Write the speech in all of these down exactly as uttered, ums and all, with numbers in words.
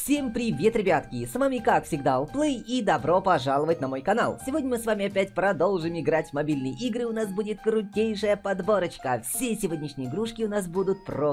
Всем привет, ребятки! С вами, как всегда, Allplay, и добро пожаловать на мой канал. Сегодня мы с вами опять продолжим играть в мобильные игры. У нас будет крутейшая подборочка. Все сегодняшние игрушки у нас будут про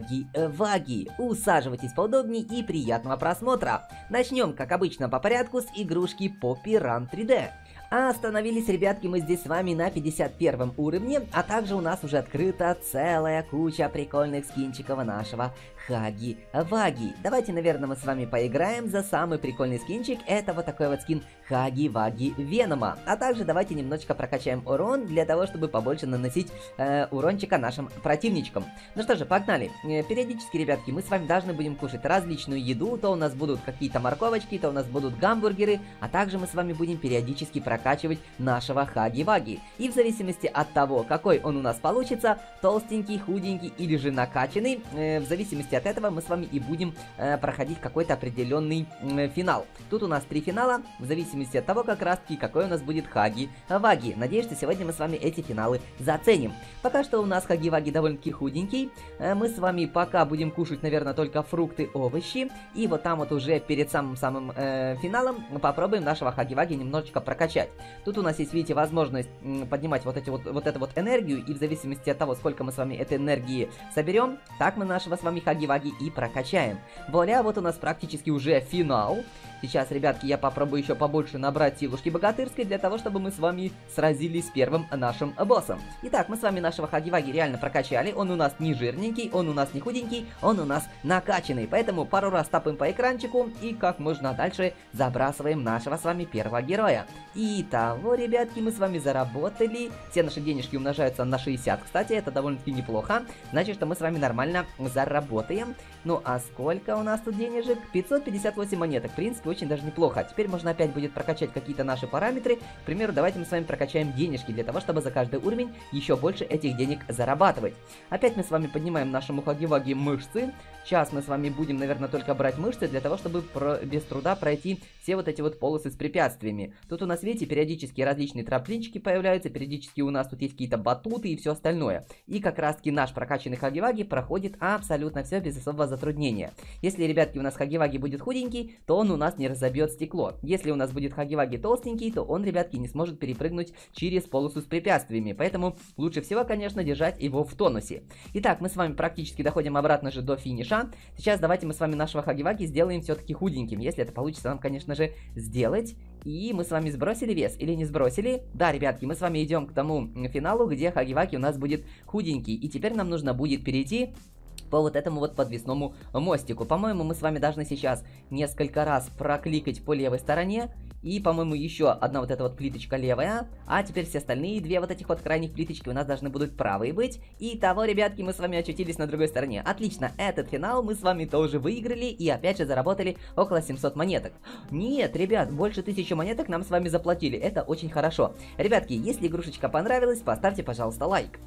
Хаги-Ваги. Усаживайтесь поудобнее и приятного просмотра. Начнем, как обычно, по порядку с игрушки Poppy Run три дэ. А остановились, ребятки, мы здесь с вами на пятьдесят первом уровне, а также у нас уже открыта целая куча прикольных скинчиков нашего Хаги-Ваги. Давайте, наверное, мы с вами поиграем за самый прикольный скинчик. Это вот такой вот скин Хаги-Ваги Венома. А также давайте немножечко прокачаем урон для того, чтобы побольше наносить э, урончика нашим противничкам. Ну что же, погнали. Э, периодически, ребятки, мы с вами должны будем кушать различную еду. То у нас будут какие-то морковочки, то у нас будут гамбургеры, а также мы с вами будем периодически прокачивать прокачивать нашего Хаги-Ваги. И в зависимости от того, какой он у нас получится, толстенький, худенький или же накачанный, э, в зависимости от этого мы с вами и будем э, проходить какой-то определенный э, финал. Тут у нас три финала, в зависимости от того, как раз таки, какой у нас будет Хаги-Ваги. Надеюсь, что сегодня мы с вами эти финалы заценим. Пока что у нас Хаги-Ваги довольно-таки худенький. Э, мы с вами пока будем кушать, наверное, только фрукты, овощи. И вот там вот уже перед самым-самым э, финалом мы попробуем нашего Хаги-Ваги немножечко прокачать. Тут у нас есть, видите, возможность поднимать вот, эти вот, вот эту вот энергию, и в зависимости от того, сколько мы с вами этой энергии соберем, так мы нашего с вами Хаги-Ваги и прокачаем. Вуаля, вот у нас практически уже финал. Сейчас, ребятки, я попробую еще побольше набрать силушки богатырской, для того, чтобы мы с вами сразились с первым нашим боссом. Итак, мы с вами нашего Хаги-Ваги реально прокачали. Он у нас не жирненький, он у нас не худенький, он у нас накачанный. Поэтому пару раз тапаем по экранчику и как можно дальше забрасываем нашего с вами первого героя. Итого, ребятки, мы с вами заработали. Все наши денежки умножаются на шестьдесят, кстати, это довольно-таки неплохо. Значит, что мы с вами нормально заработаем. Ну, а сколько у нас тут денежек? пятьсот пятьдесят восемь монеток. В принципе, очень даже неплохо. Теперь можно опять будет прокачать какие-то наши параметры. К примеру, давайте мы с вами прокачаем денежки, для того, чтобы за каждый уровень еще больше этих денег зарабатывать. Опять мы с вами поднимаем нашему Хаги-Ваги мышцы. Сейчас мы с вами будем, наверное, только брать мышцы, для того, чтобы про без труда пройти все вот эти вот полосы с препятствиями. Тут у нас, видите, периодически различные трамплинчики появляются, периодически у нас тут есть какие-то батуты и все остальное. И как раз-таки наш прокачанный Хаги-Ваги проходит абсолютно все без особого затруднения. Если, ребятки, у нас Хаги-Ваги будет худенький, то он у нас не разобьет стекло. Если у нас будет Хаги-Ваги толстенький, то он, ребятки, не сможет перепрыгнуть через полосу с препятствиями. Поэтому лучше всего, конечно, держать его в тонусе. Итак, мы с вами практически доходим обратно же до финиша. Сейчас давайте мы с вами нашего Хаги-Ваги сделаем все-таки худеньким. Если это получится нам, конечно же, сделать. И мы с вами сбросили вес или не сбросили? Да, ребятки, мы с вами идем к тому финалу, где Хаги-Ваги у нас будет худенький. И теперь нам нужно будет перейти по вот этому вот подвесному мостику. По-моему, мы с вами должны сейчас несколько раз прокликать по левой стороне. И, по-моему, еще одна вот эта вот плиточка левая. А теперь все остальные две вот этих вот крайних плиточки у нас должны будут правые быть. И того, ребятки, мы с вами очутились на другой стороне. Отлично, этот финал мы с вами тоже выиграли. И опять же заработали около семисот монеток. Нет, ребят, больше тысячи монеток нам с вами заплатили. Это очень хорошо. Ребятки, если игрушечка понравилась, поставьте, пожалуйста, лайк.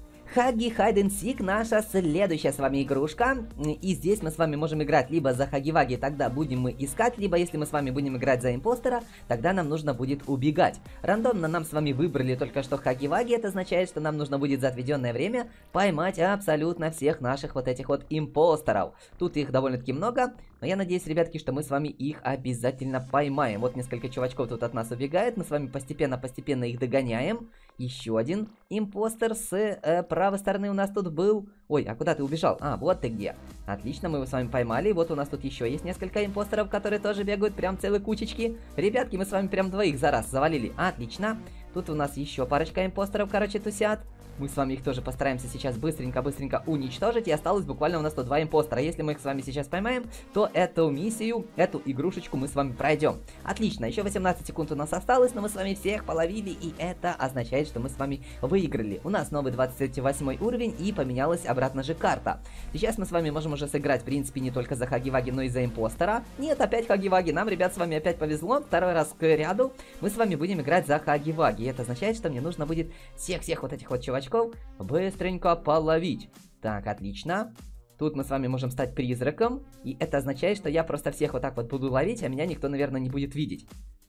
Хаги Хайд энд Сик наша следующая с вами игрушка. И здесь мы с вами можем играть либо за Хаги-Ваги, тогда будем мы искать, либо если мы с вами будем играть за импостера, тогда нам нужно будет убегать. Рандомно нам с вами выбрали только что Хаги-Ваги, это означает, что нам нужно будет за отведенное время поймать абсолютно всех наших вот этих вот импостеров. Тут их довольно-таки много, но я надеюсь, ребятки, что мы с вами их обязательно поймаем. Вот несколько чувачков тут от нас убегает, мы с вами постепенно-постепенно их догоняем. Еще один импостер с э, правой стороны у нас тут был. Ой, а куда ты убежал? А, вот ты где. Отлично, мы его с вами поймали. Вот у нас тут еще есть несколько импостеров, которые тоже бегают, прям целые кучечки. Ребятки, мы с вами прям двоих за раз завалили. Отлично. Тут у нас еще парочка импостеров, короче, тусят. Мы с вами их тоже постараемся сейчас быстренько-быстренько уничтожить. И осталось буквально у нас тут два импостера. Если мы их с вами сейчас поймаем, то эту миссию, эту игрушечку мы с вами пройдем. Отлично, еще восемнадцать секунд у нас осталось, но мы с вами всех половили. И это означает, что мы с вами выиграли. У нас новый двадцать восьмой уровень и поменялась обратно же карта. Сейчас мы с вами можем уже сыграть, в принципе, не только за Хаги-Ваги, но и за импостера. Нет, опять Хаги-Ваги. Нам, ребят, с вами опять повезло. Второй раз к ряду мы с вами будем играть за Хаги-Ваги. И это означает, что мне нужно будет всех-всех вот этих вот чувачков быстренько половить. Так, отлично. Тут мы с вами можем стать призраком. И это означает, что я просто всех вот так вот буду ловить, а меня никто, наверное, не будет видеть.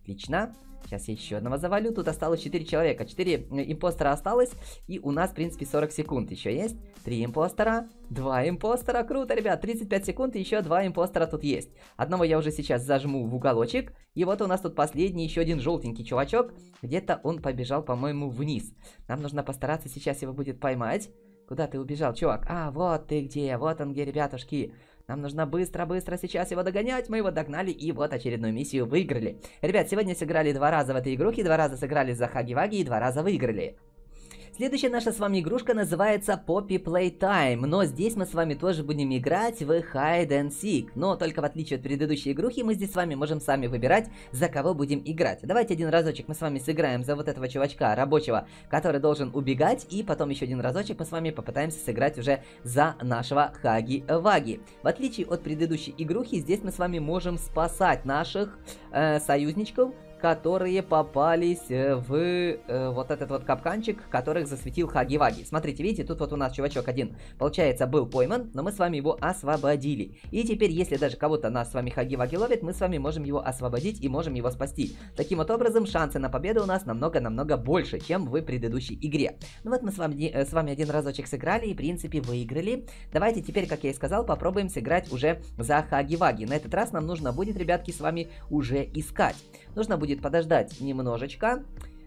Отлично. Сейчас я еще одного завалю. Тут осталось четыре человека. четыре импостера осталось. И у нас, в принципе, сорок секунд еще есть. три импостера. два импостера. Круто, ребят. тридцать пять секунд и еще два импостера тут есть. Одного я уже сейчас зажму в уголочек. И вот у нас тут последний, еще один желтенький чувачок. Где-то он побежал, по-моему, вниз. Нам нужно постараться сейчас его будет поймать. Куда ты убежал, чувак? А, вот ты где. Вот он где, ребятушки. Нам нужно быстро-быстро сейчас его догонять. Мы его догнали и вот очередную миссию выиграли. Ребят, сегодня сыграли два раза в этой игрухе, два раза сыграли за Хаги-Ваги и два раза выиграли. Следующая наша с вами игрушка называется Poppy Playtime, но здесь мы с вами тоже будем играть в Hide and Seek. Но только в отличие от предыдущей игрухи, мы здесь с вами можем сами выбирать, за кого будем играть. Давайте один разочек мы с вами сыграем за вот этого чувачка рабочего, который должен убегать, и потом еще один разочек мы с вами попытаемся сыграть уже за нашего Хаги-Ваги. В отличие от предыдущей игрухи, здесь мы с вами можем спасать наших э, союзничков, которые попались в э, вот этот вот капканчик, которых засветил Хаги-Ваги. Смотрите, видите, тут вот у нас чувачок один, получается, был пойман, но мы с вами его освободили. И теперь, если даже кого-то нас с вами Хаги-Ваги ловит, мы с вами можем его освободить и можем его спасти. Таким вот образом, шансы на победу у нас намного-намного больше, чем в предыдущей игре. Ну вот мы с вами, э, с вами один разочек сыграли и, в принципе, выиграли. Давайте теперь, как я и сказал, попробуем сыграть уже за Хаги-Ваги. На этот раз нам нужно будет, ребятки, с вами уже искать. Нужно будет подождать немножечко.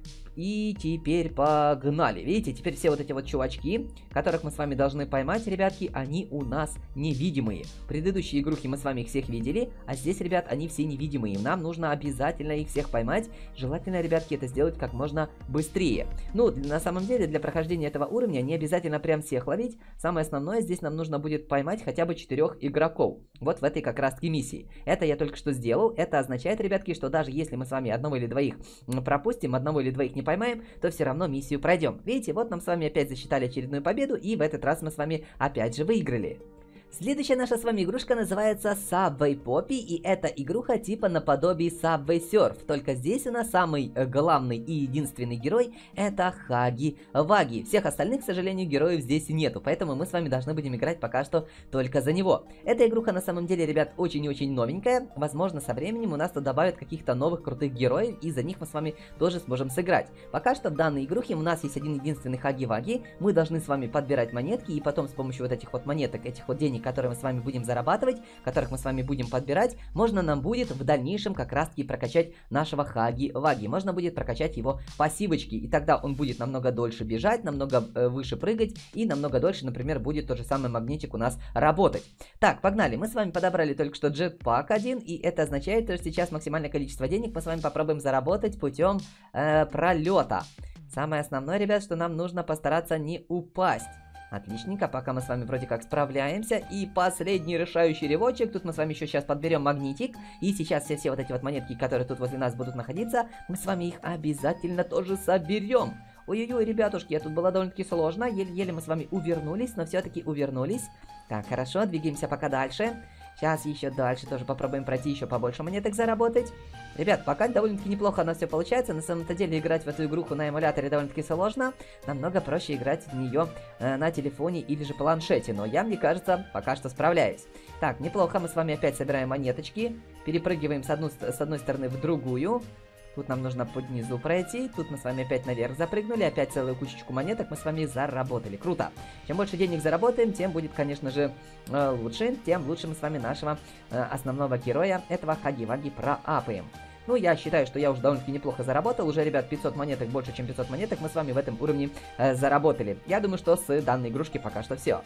И теперь погнали. Видите, теперь все вот эти вот чувачки, которых мы с вами должны поймать, ребятки, они у нас невидимые. В предыдущей игрухе мы с вами их всех видели, а здесь, ребят, они все невидимые. Нам нужно обязательно их всех поймать. Желательно, ребятки, это сделать как можно быстрее. Ну, на самом деле, для прохождения этого уровня не обязательно прям всех ловить. Самое основное, здесь нам нужно будет поймать хотя бы четырех игроков. Вот в этой как раз-таки миссии. Это я только что сделал. Это означает, ребятки, что даже если мы с вами одного или двоих пропустим, одного или двоих не поймаем, то все равно миссию пройдем. Видите, вот нам с вами опять засчитали очередную победу, и в этот раз мы с вами опять же выиграли. Следующая наша с вами игрушка называется Subway Poppy, и это игруха типа наподобие Subway Surf, только здесь у нас самый главный и единственный герой это Хаги-Ваги. Всех остальных, к сожалению, героев здесь нету, поэтому мы с вами должны будем играть пока что только за него. Эта игруха на самом деле, ребят, очень и очень новенькая, возможно, со временем у нас тут добавят каких-то новых крутых героев, и за них мы с вами тоже сможем сыграть. Пока что в данной игрухе у нас есть один единственный Хаги-Ваги, мы должны с вами подбирать монетки, и потом с помощью вот этих вот монеток, этих вот денег, которые мы с вами будем зарабатывать, которых мы с вами будем подбирать, можно нам будет в дальнейшем как раз таки прокачать нашего Хаги-Ваги. Можно будет прокачать его пассивочки, и тогда он будет намного дольше бежать, намного э, выше прыгать, и намного дольше, например, будет тот же самый магнитик у нас работать. Так, погнали. Мы с вами подобрали только что джетпак один, и это означает, что сейчас максимальное количество денег мы с вами попробуем заработать путем э, пролета. Самое основное, ребят, что нам нужно постараться не упасть. Отличненько, пока мы с вами вроде как справляемся. И последний решающий рывочек. Тут мы с вами еще сейчас подберем магнитик. И сейчас все-все вот эти вот монетки, которые тут возле нас будут находиться, мы с вами их обязательно тоже соберем. Ой-ой-ой, ребятушки, тут было довольно-таки сложно. Еле-еле мы с вами увернулись, но все-таки увернулись. Так, хорошо, двигаемся пока дальше. Сейчас еще дальше тоже попробуем пройти, еще побольше монеток заработать. Ребят, пока довольно-таки неплохо у нас все получается. На самом-то деле играть в эту игруху на эмуляторе довольно-таки сложно. Намного проще играть в нее э, на телефоне или же планшете. Но я, мне кажется, пока что справляюсь. Так, неплохо, мы с вами опять собираем монеточки. Перепрыгиваем с, одну, с одной стороны в другую. Тут нам нужно под низу пройти. Тут мы с вами опять наверх запрыгнули. Опять целую кучечку монеток мы с вами заработали. Круто. Чем больше денег заработаем, тем будет, конечно же, лучше. Тем лучше мы с вами нашего основного героя, этого Хаги-Ваги, проапаем. Ну, я считаю, что я уже довольно-таки неплохо заработал. Уже, ребят, пятьсот монеток, больше, чем пятьсот монеток мы с вами в этом уровне э, заработали. Я думаю, что с данной игрушки пока что все.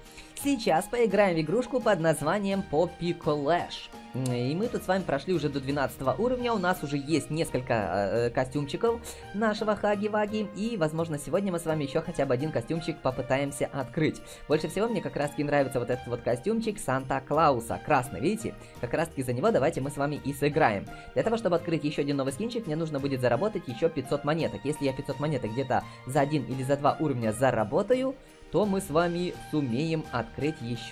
Сейчас поиграем в игрушку под названием Poppy Clash. И мы тут с вами прошли уже до двенадцатого уровня. У нас уже есть несколько э, костюмчиков нашего Хаги-Ваги. И, возможно, сегодня мы с вами еще хотя бы один костюмчик попытаемся открыть. Больше всего мне как раз-таки нравится вот этот вот костюмчик Санта-Клауса. Красный, видите? Как раз-таки за него давайте мы с вами и сыграем. Для того, чтобы открыть еще один новый скинчик, мне нужно будет заработать еще пятьсот монеток. Если я пятьсот монеток где-то за один или за два уровня заработаю, то мы с вами сумеем открыть еще один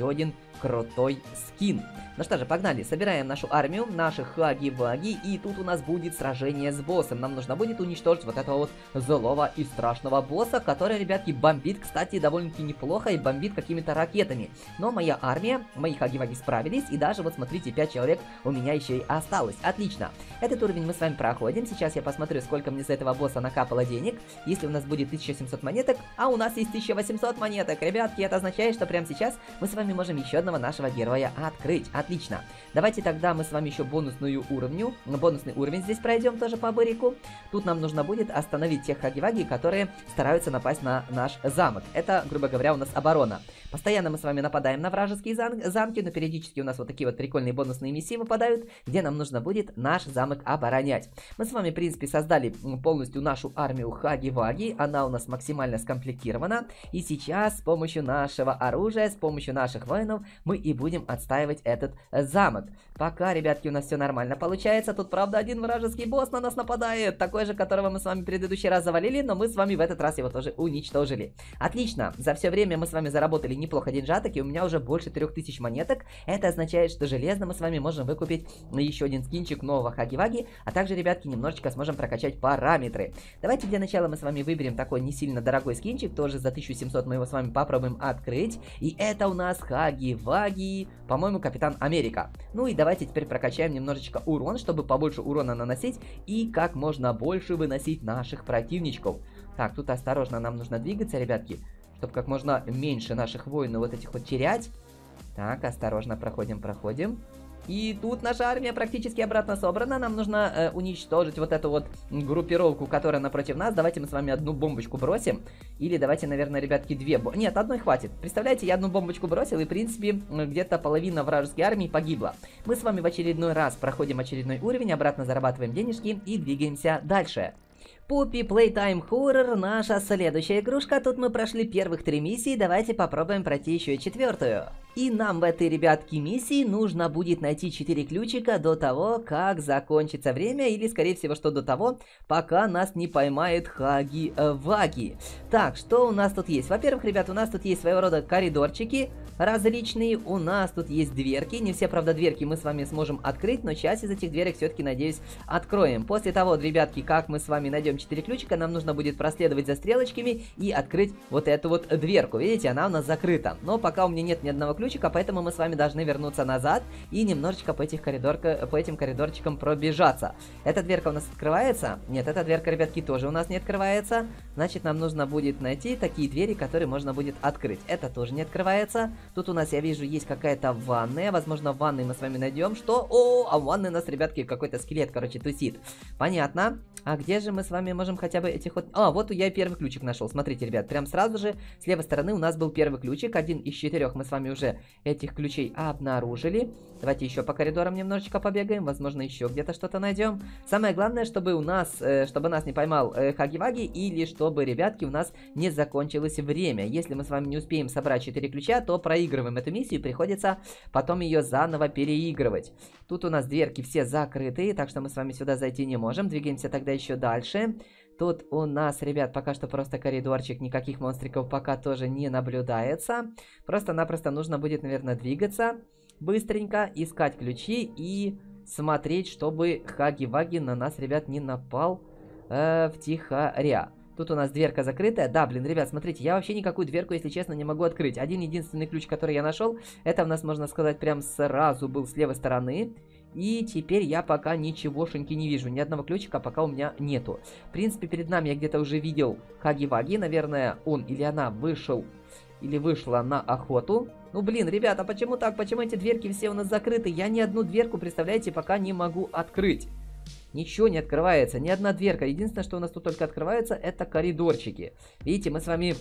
крутой скин. Ну что же, погнали, собираем нашу армию, наших хаги-ваги, и тут у нас будет сражение с боссом. Нам нужно будет уничтожить вот этого вот злого и страшного босса, который, ребятки, бомбит, кстати, довольно-таки неплохо и бомбит какими-то ракетами. Но моя армия, мои хаги-ваги справились, и даже вот смотрите, пять человек у меня еще и осталось. Отлично. Этот уровень мы с вами проходим. Сейчас я посмотрю, сколько мне с этого босса накапало денег. Если у нас будет тысяча семьсот монеток, а у нас есть тысяча восемьсот монеток, ребятки, это означает, что прямо сейчас мы с вами можем еще одного нашего героя открыть. Отлично. Давайте тогда мы с вами еще бонусную уровню, бонусный уровень здесь пройдем тоже по бырику. Тут нам нужно будет остановить тех хаги-ваги, которые стараются напасть на наш замок. Это, грубо говоря, у нас оборона. Постоянно мы с вами нападаем на вражеские зам замки, но периодически у нас вот такие вот прикольные бонусные миссии выпадают, где нам нужно будет наш замок оборонять. Мы с вами, в принципе, создали полностью нашу армию хаги-ваги, она у нас максимально скомплектирована, и сейчас с помощью нашего оружия, с помощью наших воинов мы и будем отстаивать этот замок. Пока, ребятки, у нас все нормально получается. Тут, правда, один вражеский босс на нас нападает, такой же, которого мы с вами в предыдущий раз завалили, но мы с вами в этот раз его тоже уничтожили. Отлично, за все время мы с вами заработали неплохо деньжаток, и у меня уже больше трех тысяч монеток. Это означает, что железно мы с вами можем выкупить еще один скинчик нового хаги-ваги, а также, ребятки, немножечко сможем прокачать параметры. Давайте для начала мы с вами выберем такой не сильно дорогой скинчик, тоже за тысячу семьсот мы его с вами попробуем открыть. И это у нас хаги-ваги, по-моему, Капитан Америка. Ну и давайте теперь прокачаем немножечко урон, чтобы побольше урона наносить и как можно больше выносить наших противничков. Так, тут осторожно, нам нужно двигаться, ребятки, чтобы как можно меньше наших воинов вот этих вот терять. Так, осторожно, проходим, проходим. И тут наша армия практически обратно собрана. Нам нужно э, уничтожить вот эту вот группировку, которая напротив нас. Давайте мы с вами одну бомбочку бросим. Или давайте, наверное, ребятки, две бомбы. Нет, одной хватит. Представляете, я одну бомбочку бросил, и, в принципе, где-то половина вражеской армии погибла. Мы с вами в очередной раз проходим очередной уровень, обратно зарабатываем денежки и двигаемся дальше. Puppy Playtime Horror, наша следующая игрушка. Тут мы прошли первых три миссии, давайте попробуем пройти еще и четвертую. И нам в этой, ребятки, миссии нужно будет найти четыре ключика до того, как закончится время, или, скорее всего, что до того, пока нас не поймает хаги-ваги. Так, что у нас тут есть? Во-первых, ребят, у нас тут есть своего рода коридорчики различные, у нас тут есть дверки, не все, правда, дверки мы с вами сможем открыть, но часть из этих дверек все-таки, надеюсь, откроем. После того, ребятки, как мы с вами найдем четыре ключика, нам нужно будет проследовать за стрелочками и открыть вот эту вот дверку. Видите, она у нас закрыта, но пока у меня нет ни одного ключика, поэтому мы с вами должны вернуться назад и немножечко по, этих коридорка, по этим коридорчикам пробежаться. Эта дверка у нас открывается? Нет, эта дверка, ребятки, тоже у нас не открывается. Значит, нам нужно будет найти такие двери, которые можно будет открыть. Это тоже не открывается. Тут у нас, я вижу, есть какая-то ванная. Возможно, в ванной мы с вами найдем. Что? О, а в ванной у нас, ребятки, какой-то скелет, короче, тусит. Понятно. А где же мы с вами можем хотя бы этих вот... А, вот я и первый ключик нашел. Смотрите, ребят, прям сразу же с левой стороны у нас был первый ключик. Один из четырех мы с вами уже этих ключей обнаружили. Давайте еще по коридорам немножечко побегаем. Возможно, еще где-то что-то найдем. Самое главное, чтобы у нас, э, чтобы нас не поймал э, хаги-ваги, или чтобы, ребятки, у нас не закончилось время. Если мы с вами не успеем собрать четыре ключа, то проигрываем эту миссию, приходится потом ее заново переигрывать. Тут у нас дверки все закрыты, так что мы с вами сюда зайти не можем. Двигаемся тогда еще дальше. Тут у нас, ребят, пока что просто коридорчик, никаких монстриков пока тоже не наблюдается. Просто-напросто нужно будет, наверное, двигаться быстренько, искать ключи и смотреть, чтобы хаги-ваги на нас, ребят, не напал э, втихаря. Тут у нас дверка закрытая. Да, блин, ребят, смотрите, я вообще никакую дверку, если честно, не могу открыть. Один единственный ключ, который я нашел, это у нас, можно сказать, прям сразу был с левой стороны. И теперь я пока ничегошеньки не вижу. Ни одного ключика пока у меня нету. В принципе, перед нами я где-то уже видел хаги-ваги. Наверное, он или она вышел, или вышла на охоту. Ну, блин, ребята, почему так? Почему эти дверки все у нас закрыты? Я ни одну дверку, представляете, пока не могу открыть. Ничего не открывается, ни одна дверка. Единственное, что у нас тут только открывается, это коридорчики. Видите, мы с вами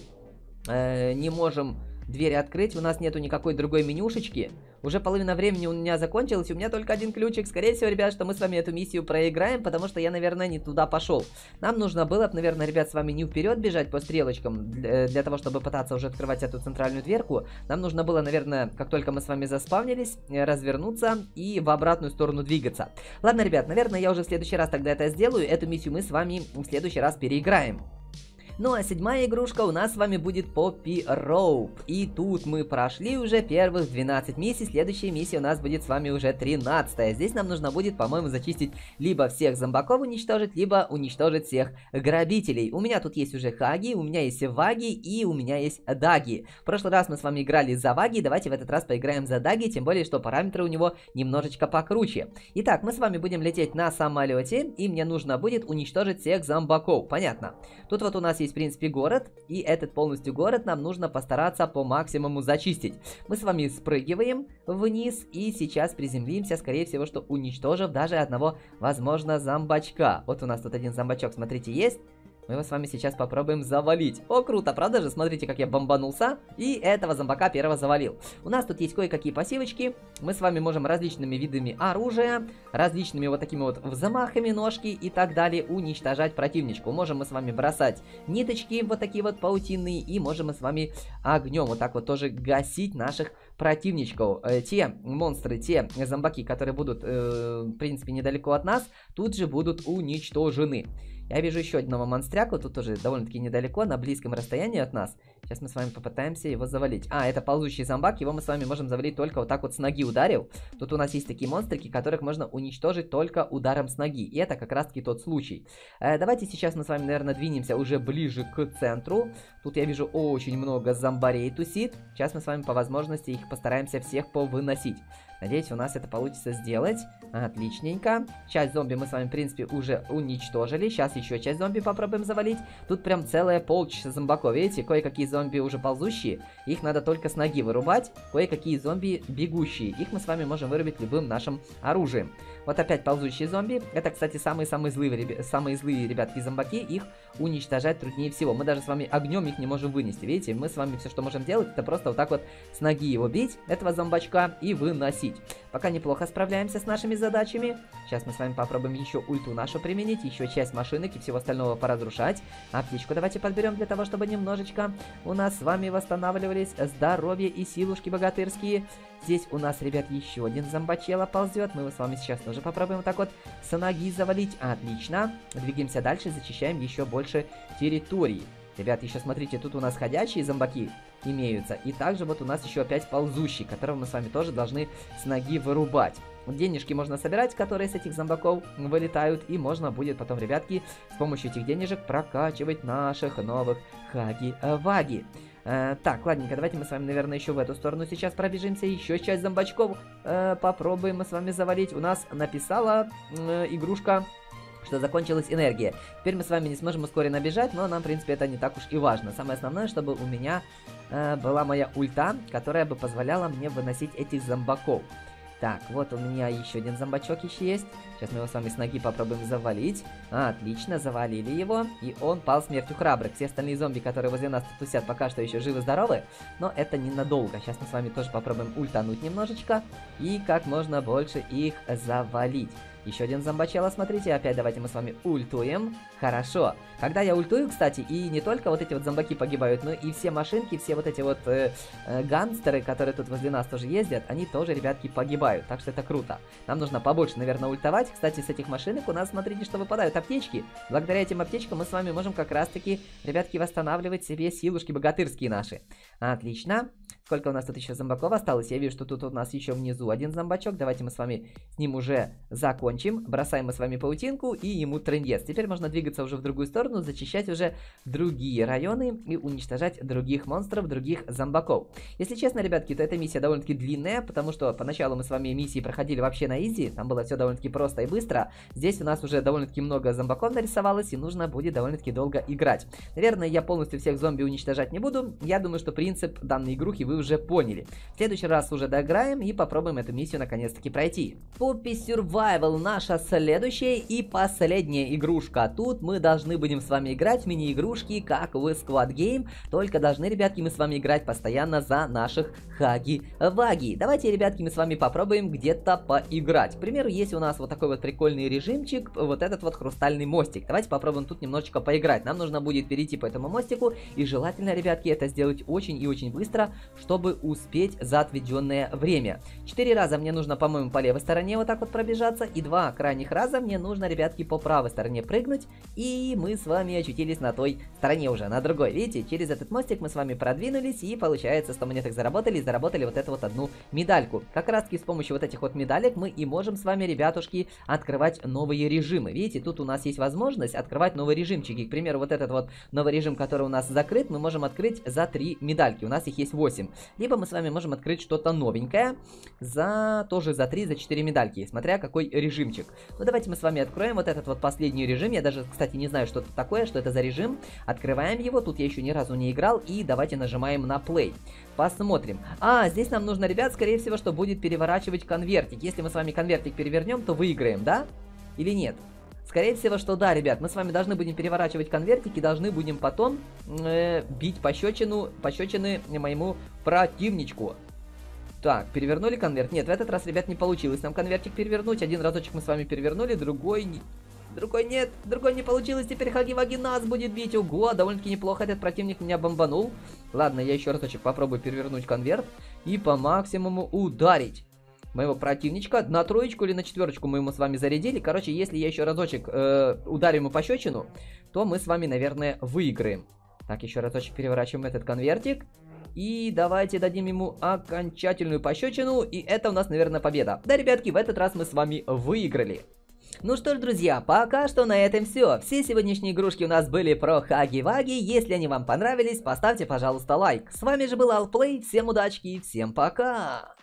э, не можем двери открыть. У нас нету никакой другой менюшечки. Уже половина времени у меня закончилась. У меня только один ключик. Скорее всего, ребят, что мы с вами эту миссию проиграем, потому что я, наверное, не туда пошел. Нам нужно было, наверное, ребят, с вами не вперед бежать по стрелочкам, для, для того, чтобы пытаться уже открывать эту центральную дверку. Нам нужно было, наверное, как только мы с вами заспавнились, развернуться и в обратную сторону двигаться. Ладно, ребят, наверное, я уже в следующий раз тогда это сделаю. Эту миссию мы с вами в следующий раз переиграем. Ну а седьмая игрушка у нас с вами будет Poppy Rope. И тут мы прошли уже первых двенадцать миссий, следующая миссия у нас будет с вами уже тринадцатая. Здесь нам нужно будет, по-моему, зачистить либо всех зомбаков уничтожить, либо уничтожить всех грабителей. У меня тут есть уже хаги, у меня есть ваги и у меня есть даги. В прошлый раз мы с вами играли за ваги, давайте в этот раз поиграем за даги, тем более, что параметры у него немножечко покруче. Итак, мы с вами будем лететь на самолете, и мне нужно будет уничтожить всех зомбаков. Понятно. Тут вот у нас есть, в принципе, город, и этот полностью город нам нужно постараться по максимуму зачистить. Мы с вами спрыгиваем вниз, и сейчас приземлимся, скорее всего, что уничтожив даже одного, возможно, зомбачка. Вот у нас тут один зомбачок, смотрите, есть. Мы его с вами сейчас попробуем завалить. О, круто, правда же? Смотрите, как я бомбанулся. И этого зомбака первого завалил. У нас тут есть кое-какие пассивочки. Мы с вами можем различными видами оружия, различными вот такими вот взмахами ножки и так далее уничтожать противничку. Можем мы с вами бросать ниточки, вот такие вот паутинные. И можем мы с вами огнем вот так вот тоже гасить наших противничков. Э, те монстры, те зомбаки, которые будут, э, в принципе, недалеко от нас, тут же будут уничтожены. Я вижу еще одного монстряку, тут тоже довольно-таки недалеко, на близком расстоянии от нас. Сейчас мы с вами попытаемся его завалить. А, это ползущий зомбак, его мы с вами можем завалить только вот так вот с ноги ударил. Тут у нас есть такие монстрики, которых можно уничтожить только ударом с ноги. И это как раз-таки тот случай. Э, давайте сейчас мы с вами, наверное, двинемся уже ближе к центру. Тут я вижу очень много зомбарей тусит. Сейчас мы с вами по возможности их постараемся всех повыносить. Надеюсь, у нас это получится сделать. Отличненько. Часть зомби мы с вами, в принципе, уже уничтожили. Сейчас еще часть зомби попробуем завалить. Тут прям целое полчища зомбаков. Видите, кое-какие зомби уже ползущие. Их надо только с ноги вырубать. Кое-какие зомби бегущие. Их мы с вами можем вырубить любым нашим оружием. Вот опять ползущие зомби. Это, кстати, самые-самые злые, ребя... самые злые ребятки зомбаки. Их уничтожать труднее всего. Мы даже с вами огнем их не можем вынести. Видите, мы с вами все, что можем делать, это просто вот так вот с ноги его бить, этого зомбачка, и выносить. Пока неплохо справляемся с нашими задачами. Сейчас мы с вами попробуем еще ульту нашу применить, еще часть машинок и всего остального поразрушать. Аптечку давайте подберем для того, чтобы немножечко у нас с вами восстанавливались здоровье и силушки богатырские. Здесь у нас, ребят, еще один зомбачело ползет. Мы его с вами сейчас тоже попробуем вот так вот с ноги завалить. Отлично. Двигаемся дальше, зачищаем еще больше территории. Ребят, еще смотрите, тут у нас ходячие зомбаки имеются. И также вот у нас еще опять ползущий, которого мы с вами тоже должны с ноги вырубать. Денежки можно собирать, которые с этих зомбаков вылетают. И можно будет потом, ребятки, с помощью этих денежек прокачивать наших новых хаги-ваги. Э, так, ладненько, давайте мы с вами, наверное, еще в эту сторону сейчас пробежимся. Еще часть зомбачков э, попробуем мы с вами завалить. У нас написала э, игрушка, что закончилась энергия. Теперь мы с вами не сможем ускоренно бежать, но нам, в принципе, это не так уж и важно. Самое основное, чтобы у меня э, была моя ульта, которая бы позволяла мне выносить этих зомбаков. Так, вот у меня еще один зомбачок еще есть. Сейчас мы его с вами с ноги попробуем завалить. А, отлично, завалили его. И он пал смертью храбрых. Все остальные зомби, которые возле нас тусят, пока что еще живы-здоровы. Но это ненадолго. Сейчас мы с вами тоже попробуем ультануть немножечко. И как можно больше их завалить. Еще один зомбачело, смотрите, опять давайте мы с вами ультуем. Хорошо. Когда я ультую, кстати, и не только вот эти вот зомбаки погибают, но и все машинки, все вот эти вот э, э, гангстеры, которые тут возле нас тоже ездят, они тоже, ребятки, погибают. Так что это круто. Нам нужно побольше, наверное, ультовать. Кстати, с этих машинок у нас, смотрите, что выпадают аптечки. Благодаря этим аптечкам мы с вами можем как раз-таки, ребятки, восстанавливать себе силушки богатырские наши. Отлично. Сколько у нас тут еще зомбаков осталось? Я вижу, что тут у нас еще внизу один зомбачок. Давайте мы с вами с ним уже закончим. Бросаем мы с вами паутинку, и ему трындец. Теперь можно двигаться уже в другую сторону, зачищать уже другие районы и уничтожать других монстров, других зомбаков. Если честно, ребятки, то эта миссия довольно-таки длинная, потому что поначалу мы с вами миссии проходили вообще на изи. Там было все довольно-таки просто и быстро. Здесь у нас уже довольно-таки много зомбаков нарисовалось, и нужно будет довольно-таки долго играть. Наверное, я полностью всех зомби уничтожать не буду. Я думаю, что принцип данной игрухи вы уже поняли. В следующий раз уже доиграем и попробуем эту миссию наконец-таки пройти. Poppy Survival наша следующая и последняя игрушка. Тут мы должны будем с вами играть в мини-игрушки, как в Squad Game, только должны, ребятки, мы с вами играть постоянно за наших хаги-ваги. Давайте, ребятки, мы с вами попробуем где-то поиграть. К примеру, есть у нас вот такой вот прикольный режимчик, вот этот вот хрустальный мостик. Давайте попробуем тут немножечко поиграть. Нам нужно будет перейти по этому мостику, и желательно, ребятки, это сделать очень и очень быстро, чтобы успеть за отведенное время. Четыре раза мне нужно, по-моему, по левой стороне вот так вот пробежаться, и два крайних раза мне нужно, ребятки, по правой стороне прыгнуть, и мы с вами очутились на той стороне уже, на другой. Видите, через этот мостик мы с вами продвинулись, и получается, сто монеток заработали, и заработали вот эту вот одну медальку. Как раз таки с помощью вот этих вот медалек мы и можем с вами, ребятушки, открывать новые режимы. Видите, тут у нас есть возможность открывать новые режимчики. К примеру, вот этот вот новый режим, который у нас закрыт, мы можем открыть за три медальки. У нас их есть восемь. Либо мы с вами можем открыть что-то новенькое за тоже за три, за четыре медальки, смотря какой режимчик. Ну давайте мы с вами откроем вот этот вот последний режим. Я даже, кстати, не знаю, что это такое, что это за режим. Открываем его, тут я еще ни разу не играл, и давайте нажимаем на play. Посмотрим. А, здесь нам нужно, ребят, скорее всего, что будет переворачивать конвертик. Если мы с вами конвертик перевернем, то выиграем, да? Или нет? Скорее всего, что да, ребят, мы с вами должны будем переворачивать конвертики, должны будем потом э, бить пощечину, пощечины моему противничку. Так, перевернули конверт. Нет, в этот раз, ребят, не получилось нам конвертик перевернуть. Один разочек мы с вами перевернули, другой... Другой нет, другой не получилось, теперь Хаги-Ваги нас будет бить. Ого, довольно-таки неплохо этот противник меня бомбанул. Ладно, я еще разочек попробую перевернуть конверт и по максимуму ударить моего противничка. На троечку или на четверочку мы ему с вами зарядили. Короче, если я еще разочек э, ударю ему пощечину, то мы с вами, наверное, выиграем. Так, еще разочек переворачиваем этот конвертик. И давайте дадим ему окончательную пощечину. И это у нас, наверное, победа. Да, ребятки, в этот раз мы с вами выиграли. Ну что ж, друзья, пока что на этом все. Все сегодняшние игрушки у нас были про Хаги-Ваги. Если они вам понравились, поставьте, пожалуйста, лайк. С вами же был Алплей. Всем удачки и всем пока!